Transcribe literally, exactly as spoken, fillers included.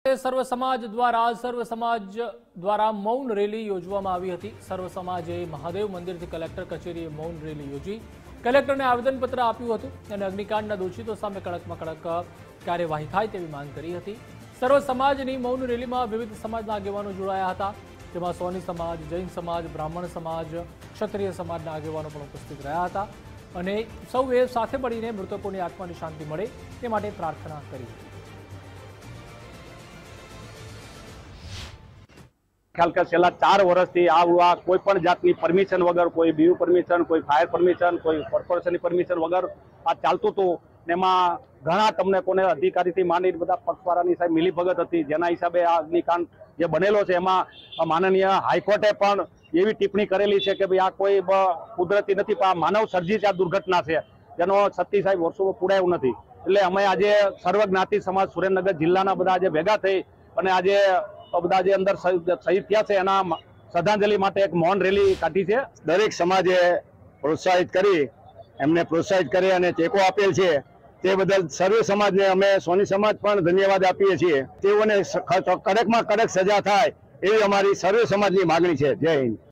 સર્વ સમાજ દ્વારા સર્વ સમાજ દ્વારા મૌન રેલી યોજવામાં આવી હતી। સર્વ સમાજે મહાદેવ મંદિરથી કલેક્ટર કચેરીએ મૌન રેલી યોજી કલેક્ટરને આવેદનપત્ર આપ્યું હતું અને અગ્નિકાંડના દોષિતો સામે કડકમાં કડક કાર્યવાહી થાય તેવી માંગ કરી હતી। સર્વ સમાજની મૌન રેલીમાં વિવિધ સમાજના આગેવાનો જોડાયા હતા, જેમાં સોની સમાજ, જૈન સમાજ, બ્રાહ્મણ સમાજ, ક્ષત્રિય સમાજના આગેવાનો પણ ઉપસ્થિત રહ્યા હતા અને સૌએ સાથે મળીને મૃતકોની આત્માની શાંતિ મળે તે માટે પ્રાર્થના કરી હતી। ખ્યાલ કે છેલ્લા ચાર વર્ષથી આ કોઈ પણ જાતની પરમિશન વગર, કોઈ બીયુ પરમિશન, કોઈ ફાયર પરમિશન, કોઈ કોર્પોરેશનની પરમિશન વગર આ ચાલતું હતું। એમાં ઘણા તમને કોને અધિકારીથી માંડીને બધા પક્ષવાળાની સાહેબ મિલીભગત હતી, જેના હિસાબે આ અગ્નિકાંડ જે બનેલો છે એમાં માનનીય હાઈકોર્ટે પણ એવી ટિપ્પણી કરેલી છે કે ભાઈ આ કોઈ કુદરતી નથી, પણ આ માનવ સર્જિત આ દુર્ઘટના છે, જેનો સત્ય સાહેબ વર્ષોમાં પૂરાયું નથી। એટલે અમે આજે સર્વ જ્ઞાતિ સમાજ સુરેન્દ્રનગર જિલ્લાના બધા આજે ભેગા થઈ અને આજે બધા જે અંદર શહીદ થયા છે એના શ્રદ્ધાંજલિ માટે એક મૌન રેલી કાઢી છે। દરેક સમાજે પ્રોત્સાહિત કરી એમને પ્રોત્સાહિત કરી અને ટેકો આપેલ છે તે બદલ સર્વે સમાજને અમે સોની સમાજ પણ ધન્યવાદ આપીએ છીએ। તેઓને કડકમાં કડક સજા થાય એવી અમારી સર્વે સમાજની માગણી છે। જય હિન્દ।